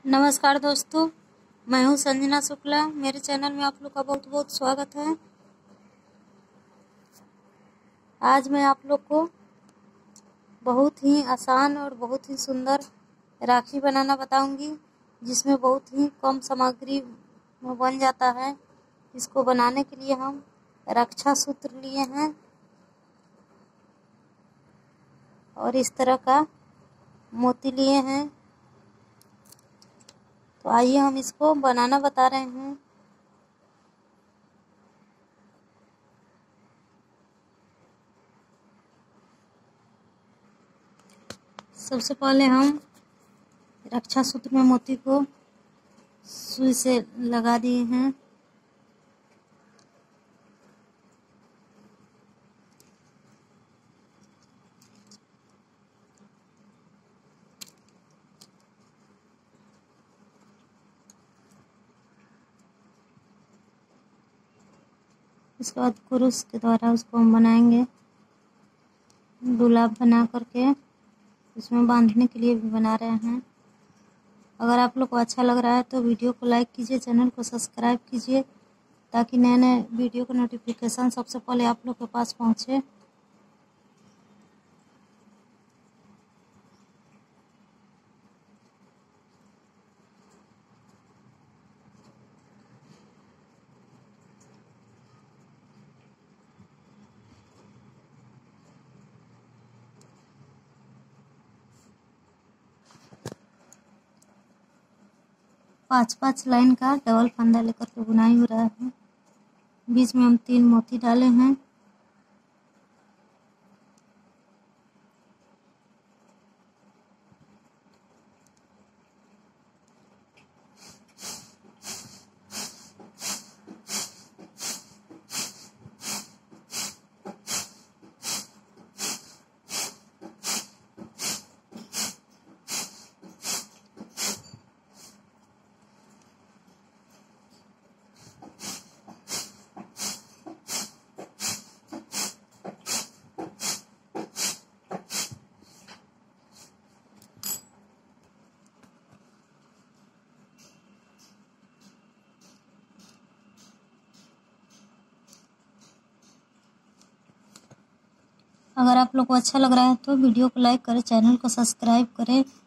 नमस्कार दोस्तों, मैं हूं संजना शुक्ला। मेरे चैनल में आप लोग का बहुत बहुत स्वागत है। आज मैं आप लोग को बहुत ही आसान और बहुत ही सुंदर राखी बनाना बताऊंगी, जिसमें बहुत ही कम सामग्री में बन जाता है। इसको बनाने के लिए हम रक्षा सूत्र लिए हैं और इस तरह का मोती लिए हैं। तो आइए हम इसको बनाना बता रहे हैं। सबसे पहले हम रक्षा सूत्र में मोती को सुई से लगा दिए हैं। इसके बाद क्रूस के द्वारा उसको हम बनाएंगे। गुलाब बना करके इसमें बांधने के लिए भी बना रहे हैं। अगर आप लोग को अच्छा लग रहा है तो वीडियो को लाइक कीजिए, चैनल को सब्सक्राइब कीजिए, ताकि नए नए वीडियो का नोटिफिकेशन सबसे पहले आप लोग के पास पहुंचे। पाँच लाइन का डबल फंदा लेकर के बुनाई हो रहा है। बीच में हम 3 मोती डाले हैं। अगर आप लोग को अच्छा लग रहा है तो वीडियो को लाइक करें, चैनल को सब्सक्राइब करें